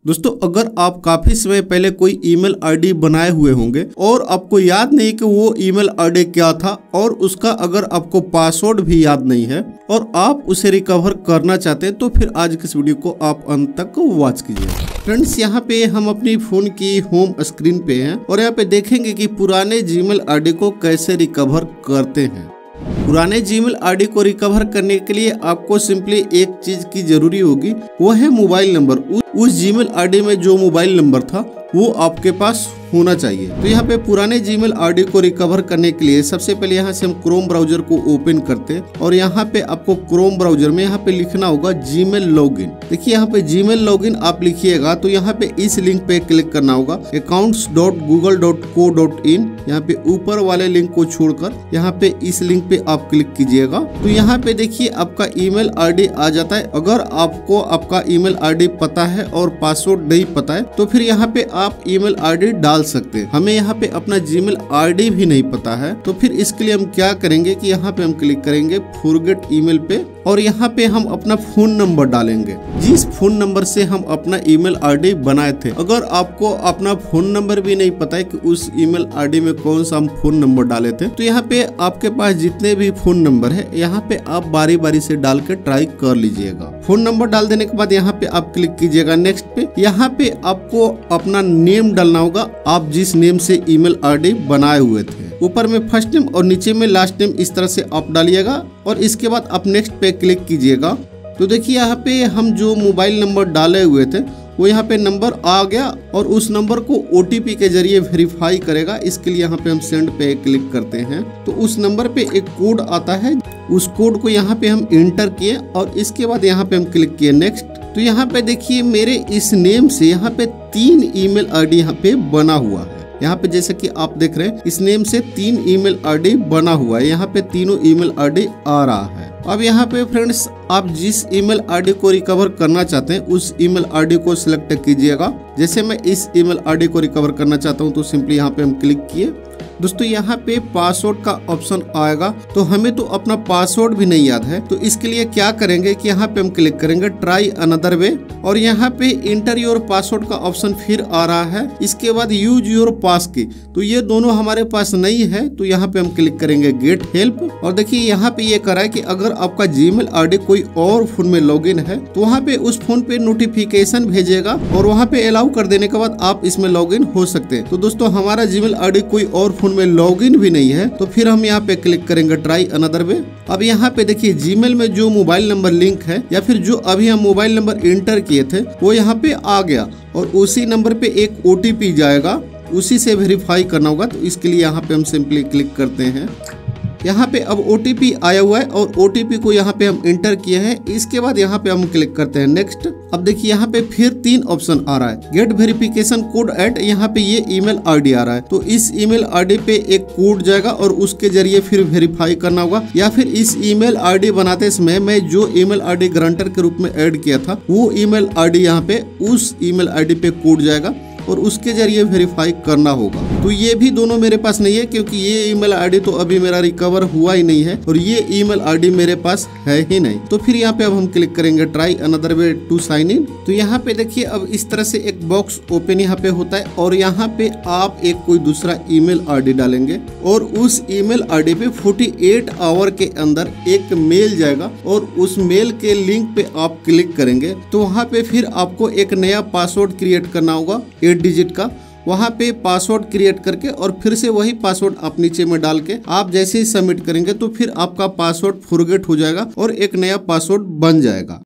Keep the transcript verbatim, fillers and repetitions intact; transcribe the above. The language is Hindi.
दोस्तों अगर आप काफी समय पहले कोई ईमेल आईडी बनाए हुए होंगे और आपको याद नहीं कि वो ईमेल आईडी क्या था और उसका अगर आपको पासवर्ड भी याद नहीं है और आप उसे रिकवर करना चाहते हैं तो फिर आज की इस वीडियो को आप अंत तक वॉच कीजिए। फ्रेंड्स यहाँ पे हम अपनी फोन की होम स्क्रीन पे हैं और यहाँ पे देखेंगे कि पुराने जीमेल आईडी को कैसे रिकवर करते हैं। पुराने जीमेल आईडी को रिकवर करने के लिए आपको सिंपली एक चीज की जरूरी होगी, वो है मोबाइल नंबर। उस जीमेल आईडी में जो मोबाइल नंबर था वो आपके पास होना चाहिए। तो यहाँ पे पुराने जीमेल आईडी को रिकवर करने के लिए सबसे पहले यहाँ से हम क्रोम ब्राउजर को ओपन करते हैं और यहाँ पे आपको क्रोम ब्राउजर में यहाँ पे लिखना होगा जीमेल लॉगिन। देखिए यहाँ पे जीमेल लॉगिन आप लिखिएगा तो यहाँ पे इस लिंक पे क्लिक करना होगा accounts dot Google dot co dot in. यहाँ पे ऊपर वाले लिंक को छोड़कर यहाँ पे इस लिंक पे आप क्लिक कीजिएगा तो यहाँ पे देखिए आपका ईमेल आईडी आ जाता है। अगर आपको आपका ईमेल आईडी पता है और पासवर्ड नहीं पता है तो फिर यहाँ पे आप ईमेल आईडी डाल सकते हैं। हमें यहाँ पे अपना जीमेल आईडी भी नहीं पता है तो फिर इसके लिए हम क्या करेंगे कि यहाँ पे हम क्लिक करेंगे फॉरगेट ईमेल पे और यहाँ पे हम अपना फोन नंबर डालेंगे जिस फोन नंबर से हम अपना ईमेल आईडी बनाए थे। अगर आपको अपना फोन नंबर भी नहीं पता है कि उस ईमेल आईडी में कौन सा हम फोन नंबर डाले थे तो यहाँ पे आपके पास जितने भी फोन नंबर है यहाँ पे आप बारी बारी से डाल के ट्राई कर लीजिएगा। फोन नंबर डाल देने के बाद यहाँ पे आप क्लिक कीजिएगा नेक्स्ट पे। यहाँ पे आपको अपना नेम डालना होगा, आप जिस नेम से ईमेल आईडी बनाए हुए थे। ऊपर में फर्स्ट नेम और नीचे में लास्ट नेम इस तरह से आप डालिएगा और इसके बाद आप नेक्स्ट पे क्लिक कीजिएगा तो देखिए यहाँ पे हम जो मोबाइल नंबर डाले हुए थे वो यहाँ पे नंबर आ गया और उस नंबर को ओटीपी के जरिए वेरीफाई करेगा। इसके लिए यहाँ पे हम सेंड पे क्लिक करते हैं तो उस नंबर पे एक कोड आता है, उस कोड को यहाँ पे हम इंटर किए और इसके बाद यहाँ पे हम क्लिक किए नेक्स्ट। तो यहाँ पे देखिए मेरे इस नेम से यहाँ पे तीन ईमेल आईडी यहाँ पे बना हुआ है। यहाँ पे जैसे कि आप देख रहे हैं इस नेम से तीन ईमेल आईडी बना हुआ है। यहाँ पे तीनों ईमेल आईडी आ रहा है। अब यहाँ पे फ्रेंड्स आप जिस ईमेल आईडी को रिकवर करना चाहते हैं उस ईमेल आईडी को सिलेक्ट कीजिएगा। जैसे मैं इस ईमेल आईडी को रिकवर करना चाहता हूँ तो सिंपली यहाँ पे हम क्लिक किए। दोस्तों यहाँ पे पासवर्ड का ऑप्शन आएगा तो हमें तो अपना पासवर्ड भी नहीं याद है तो इसके लिए क्या करेंगे कि यहाँ पे हम क्लिक करेंगे ट्राई अनदर वे और यहाँ पे इंटर योर पासवर्ड का ऑप्शन फिर आ रहा है। इसके बाद यूज योर पास की, तो ये दोनों हमारे पास नहीं है तो यहाँ पे हम क्लिक करेंगे गेट हेल्प और देखिए यहाँ पे ये करा है कि अगर आपका जीमेल आईडी कोई और फोन में लॉगिन है तो वहाँ पे उस फोन पे नोटिफिकेशन भेजेगा और वहाँ पे अलाउ कर देने के बाद आप इसमें लॉगिन हो सकते हैं। तो दोस्तों हमारा जीमेल आईडी कोई और फोन में लॉगिन भी नहीं है तो फिर हम यहाँ पे क्लिक करेंगे ट्राई अनदर वे। अब यहाँ पे देखिए जीमेल में जो मोबाइल नंबर लिंक है या फिर जो अभी हम मोबाइल नंबर इंटर किए थे वो यहाँ पे आ गया और उसी नंबर पे एक ओटीपी जाएगा, उसी से वेरीफाई करना होगा। तो इसके लिए यहाँ पे हम सिंपली क्लिक करते हैं। यहाँ पे अब ओटीपी आया हुआ है और ओटीपी को यहाँ पे हम इंटर किए हैं। इसके बाद यहाँ पे हम क्लिक करते हैं नेक्स्ट। अब देखिए यहाँ पे फिर तीन ऑप्शन आ रहा है, गेट वेरिफिकेशन कोड एट, यहाँ पे ये ईमेल आईडी आ रहा है तो इस ईमेल आईडी पे एक कोड जाएगा और उसके जरिए फिर वेरीफाई करना होगा। या फिर इस ईमेल आईडी बनाते समय मैं जो ईमेल आईडी गारंटर के रूप में ऐड किया था वो ईमेल आईडी यहाँ पे उस ईमेल आईडी पे कोड जाएगा और उसके जरिए वेरीफाई करना होगा। तो ये भी दोनों मेरे पास नहीं है क्योंकि ये ईमेल आईडी तो अभी मेरा रिकवर हुआ ही नहीं है और ये ईमेल आईडी मेरे पास है ही नहीं। तो फिर यहाँ पे अब हम क्लिक करेंगे try another way to sign in. तो यहाँ पे देखिए अब इस तरह से एक बॉक्स ओपन यहाँ पे होता है और यहाँ पे आप एक कोई दूसरा ईमेल आईडी डालेंगे और उस ईमेल आईडी पे अड़तालीस आवर के अंदर एक मेल जाएगा और उस मेल के लिंक पे आप क्लिक करेंगे तो वहाँ पे फिर आपको एक नया पासवर्ड क्रिएट करना होगा एट डिजिट का। वहाँ पे पासवर्ड क्रिएट करके और फिर से वही पासवर्ड आप नीचे में डाल के आप जैसे ही सबमिट करेंगे तो फिर आपका पासवर्ड फॉरगेट हो जाएगा और एक नया पासवर्ड बन जाएगा।